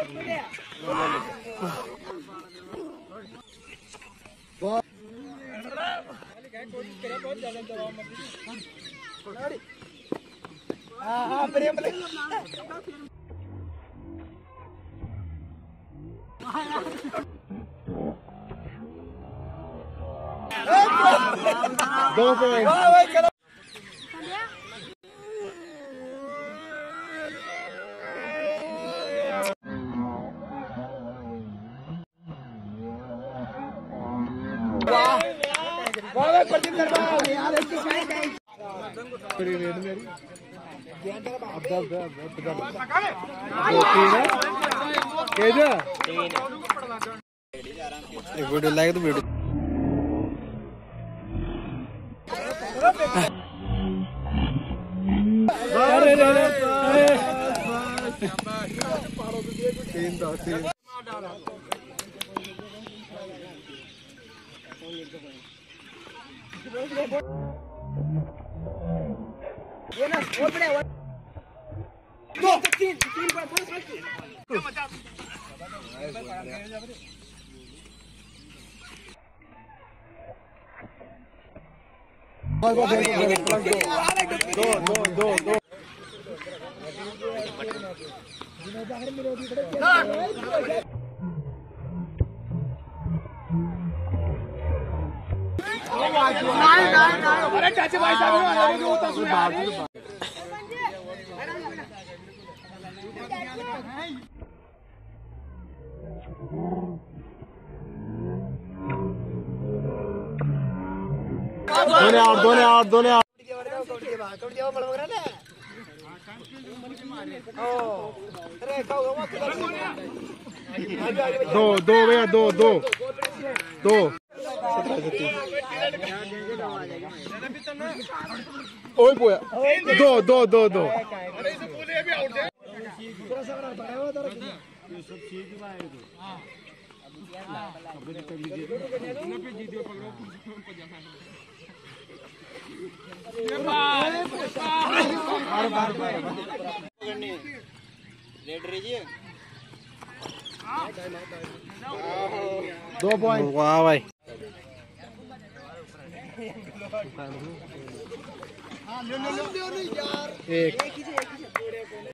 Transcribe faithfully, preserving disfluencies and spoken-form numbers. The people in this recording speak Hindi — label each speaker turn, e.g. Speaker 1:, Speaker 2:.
Speaker 1: हाँ हाँ प्रेम दो पॉइंट वीडियो लाइक तो वीडियो तीन दो तीन ये ना और बड़े दो तीन तीन पर पूरा दो दो दो दो अरे चाचा भाई साहब दोने आउट दोने आउट दोने आउट दो दो भैया दो दो दो ओए बोया दो दो दो दो दो पॉइंट वाह भाई एक